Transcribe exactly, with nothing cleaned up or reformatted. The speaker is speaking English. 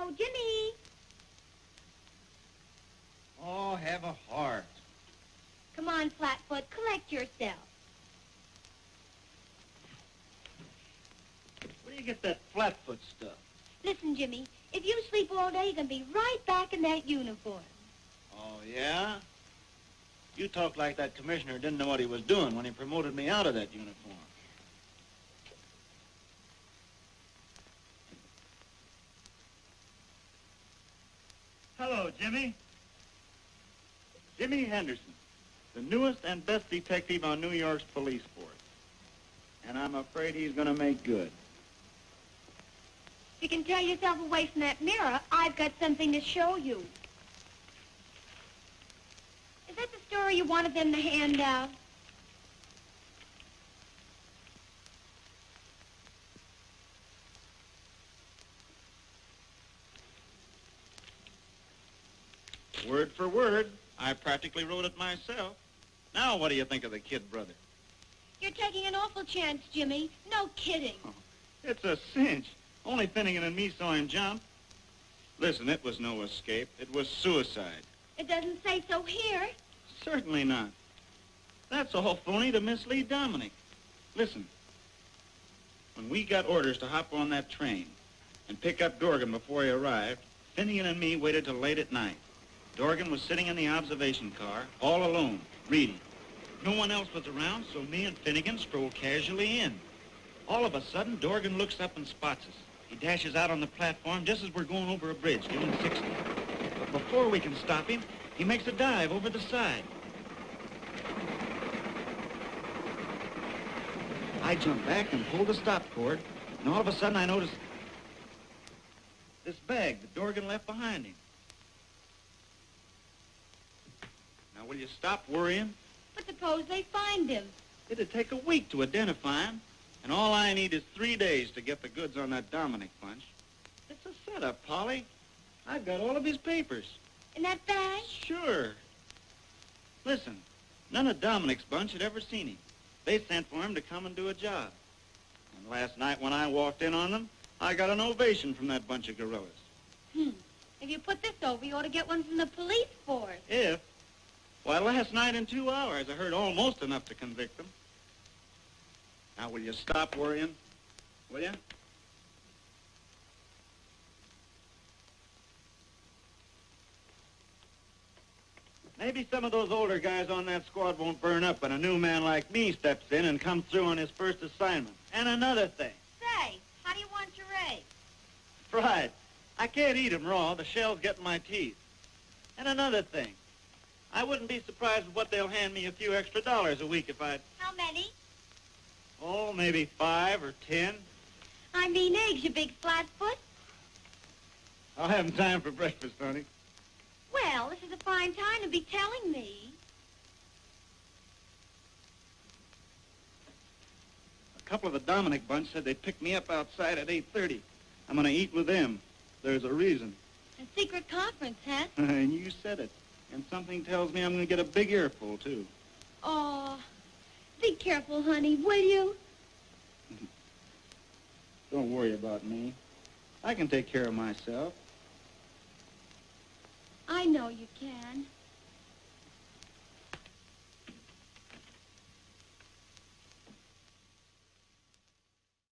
Hello, Jimmy. Oh, have a heart. Come on, Flatfoot, collect yourself. Where do you get that Flatfoot stuff? Listen, Jimmy, if you sleep all day, you're going to be right back in that uniform. Oh, yeah? You talk like that commissioner didn't know what he was doing when he promoted me out of that uniform. Hello, Jimmy. Jimmy Henderson, the newest and best detective on New York's police force. And I'm afraid he's going to make good. If you can tear yourself away from that mirror, I've got something to show you. Is that the story you wanted them to hand out? Word for word. I practically wrote it myself. Now, what do you think of the kid, brother? You're taking an awful chance, Jimmy. No kidding. Oh, it's a cinch. Only Finnegan and me saw him jump. Listen, it was no escape. It was suicide. It doesn't say so here. Certainly not. That's all phony to mislead Dominic. Listen, when we got orders to hop on that train and pick up Dorgan before he arrived, Finnegan and me waited till late at night. Dorgan was sitting in the observation car, all alone, reading. No one else was around, so me and Finnegan strolled casually in. All of a sudden, Dorgan looks up and spots us. He dashes out on the platform just as we're going over a bridge, doing sixty. But before we can stop him, he makes a dive over the side. I jump back and pull the stop cord, and all of a sudden I notice this bag that Dorgan left behind him. Now, will you stop worrying? But suppose they find him. It'd take a week to identify him, and all I need is three days to get the goods on that Dominic bunch. It's a setup, Polly. I've got all of his papers. In that bag? Sure. Listen, none of Dominic's bunch had ever seen him. They sent for him to come and do a job. And last night when I walked in on them, I got an ovation from that bunch of gorillas. Hmm. If you put this over, you ought to get one from the police force. If? Why, last night in two hours, I heard almost enough to convict them. Now, will you stop worrying? Will you? Maybe some of those older guys on that squad won't burn up when a new man like me steps in and comes through on his first assignment. And another thing. Say, how do you want your eggs? Fried. I can't eat them raw. The shells get in my teeth. And another thing. I wouldn't be surprised with what they'll hand me a few extra dollars a week if I'd... How many? Oh, maybe five or ten. I mean eggs, you big flatfoot. I'll have 'em time for breakfast, honey. Well, this is a fine time to be telling me. A couple of the Dominic bunch said they'd pick me up outside at eight thirty. I'm going to eat with them. There's a reason. A secret conference, huh? And you said it. And something tells me I'm going to get a big earful, too. Oh, be careful, honey, will you? Don't worry about me. I can take care of myself. I know you can.